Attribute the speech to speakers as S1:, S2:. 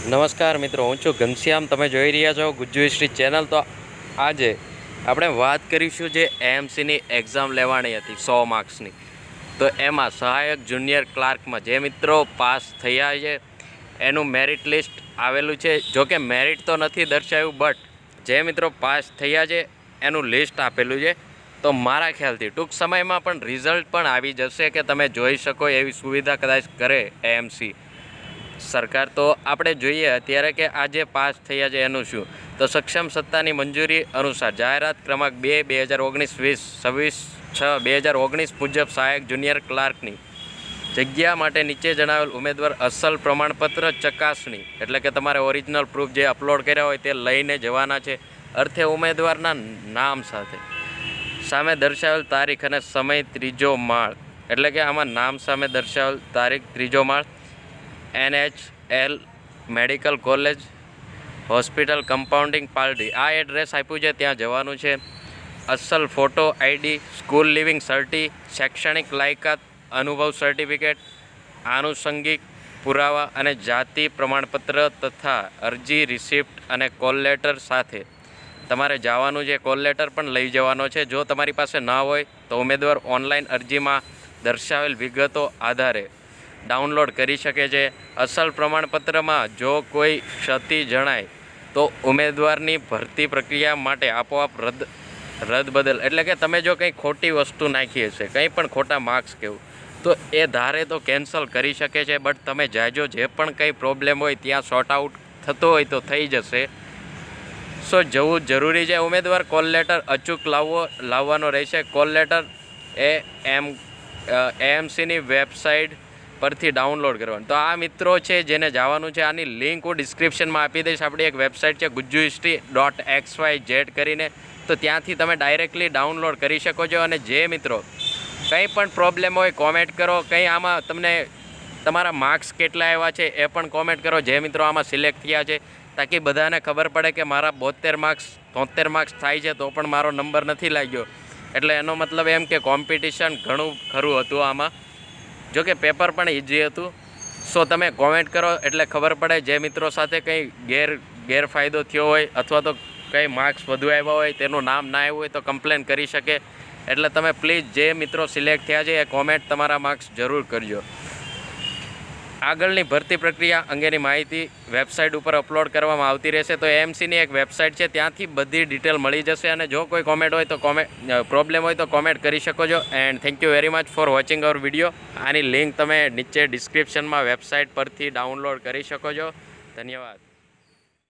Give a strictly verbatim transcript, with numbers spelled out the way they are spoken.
S1: નમસ્કાર મિત્રો, હું છું ઘનશ્યામ. તમે જોઈ રહ્યા છો ગુજ્જુ હિસ્ટ્રી ચેનલ. તો આજે આપણે વાત કરીશું જે એએમસીની એક્ઝામ લેવાની હતી સો માર્ક્સની. તો એમાં સહાયક જુનિયર ક્લાર્કમાં જે મિત્રો પાસ થયા છે એનું મેરિટ લિસ્ટ આવેલું છે. જોકે મેરિટ તો નથી દર્શાવ્યું, બટ જે મિત્રો પાસ થયા છે એનું લિસ્ટ આપેલું છે. તો મારા ખ્યાલથી ટૂંક સમયમાં પણ રિઝલ્ટ પણ આવી જશે કે તમે જોઈ શકો એવી સુવિધા કદાચ કરે એએમસી સરકાર. તો આપણે જોઈએ અત્યારે કે આ જે પાસ થયા છે એનું શું. તો સક્ષમ સત્તાની મંજૂરી અનુસાર જાહેરાત ક્રમાંક બે બે હજાર ઓગણીસ વીસ છવ્વીસ છ બે હજાર ઓગણીસ મુજબ સહાયક જુનિયર ક્લાર્કની જગ્યા માટે નીચે જણાવેલ ઉમેદવાર અસલ પ્રમાણપત્ર ચકાસણી એટલે કે તમારે ઓરિજિનલ પ્રૂફ જે અપલોડ કર્યા હોય તે લઈને જવાના છે. અર્થે ઉમેદવારના નામ સાથે સામે દર્શાવેલ તારીખ અને સમય ત્રીજો માળ એટલે કે આમાં નામ સામે દર્શાવેલ તારીખ ત્રીજો માળ NH L medical college hospital compounding Paldi આ એડ્રેસ આપ્યું છે, ત્યાં જવાનું છે. અસલ photo ID school leaving certi શૈક્ષણિક લાયકાત અનુભવ સર્ટિફિકેટ આનુષંગિક પુરાવા અને જાતિ પ્રમાણપત્ર તથા અરજી રિસિપ્ટ અને કોલ લેટર સાથે તમારે જવાનું છે. કોલ લેટર પણ લઈ જવાનો છે. જો તમારી પાસે ના હોય તો ઉમેદવાર ઓનલાઈન અરજીમાં દર્શાવેલ વિગતો આધારે ડાઉનલોડ કરી શકે છે. અસલ પ્રમાણપત્રમાં જો કોઈ ક્ષતિ જણાય તો ઉમેદવારની ભરતી પ્રક્રિયા માટે આપોઆપ રદ રદ બદલ એટલે કે તમે જો કંઈ ખોટી વસ્તુ નાખી હશે, કંઈ પણ ખોટા માર્ક્સ કેવું, તો એ ધારે તો કેન્સલ કરી શકે છે. બટ તમે જાજો જે પણ કંઈ પ્રોબ્લેમ હોય ત્યાં સોર્ટ આઉટ થતો હોય તો થઈ જશે. સો જવું જરૂરી છે. ઉમેદવાર કોલ લેટર અચૂક લાવવો લાવવાનો રહેશે. કોલ લેટર એ એમ એએમસીની વેબસાઇટ પરથી ડાઉનલોડ કરવાનું. તો આ મિત્રો છે જેને જવાનું છે, આની લિંક હું ડિસ્ક્રિપ્શનમાં આપી દઈશ. આપણી એક વેબસાઇટ છે Gujju history dot X Y Z કરીને, તો ત્યાંથી તમે ડાયરેક્ટલી ડાઉનલોડ કરી શકો છો. અને જે મિત્રો કંઈ પણ પ્રોબ્લેમ હોય કોમેન્ટ કરો. કંઈ આમાં તમને તમારા માર્ક્સ કેટલા આવ્યા છે એ પણ કોમેન્ટ કરો. જે મિત્રો આમાં સિલેક્ટ થયા છે તાકી બધાને ખબર પડે કે મારા બોતેર માર્ક્સ તોતેર માર્ક્સ થાય છે તો પણ મારો નંબર નથી લાગ્યો. એટલે એનો મતલબ એમ કે કોમ્પિટિશન ઘણું ખરું હતું આમાં. જો કે પેપર પણ ઇઝી હતું. સો તમે કોમેન્ટ કરો એટલે ખબર પડે. જે મિત્રો સાથે કંઈ ગેર ગેરફાયદો થયો હોય અથવા તો કંઈ માર્ક્સ વધુ આવ્યા હોય તેનું નામ ના આવ્યું હોય તો કમ્પ્લેન કરી શકે. એટલે તમે પ્લીઝ જે મિત્રો સિલેક્ટ થયા છે એ કોમેન્ટ તમારા માર્ક્સ જરૂર કરજો. આગળની ભરતી પ્રક્રિયા અંગેની માહિતી વેબસાઇટ ઉપર અપલોડ કરવામાં આવતી રહેશે. તો એએમસીની એક વેબસાઇટ છે, ત્યાંથી બધી ડિટેલ મળી જશે. અને જો કોઈ કોમેન્ટ હોય તો કોમેન્ટ પ્રોબ્લેમ હોય તો કોમેન્ટ કરી શકો છો. And thank you very much for watching our video. આની લિંક તમે નીચે ડિસ્ક્રિપ્શનમાં વેબસાઇટ પરથી ડાઉનલોડ કરી શકો છો. ધન્યવાદ.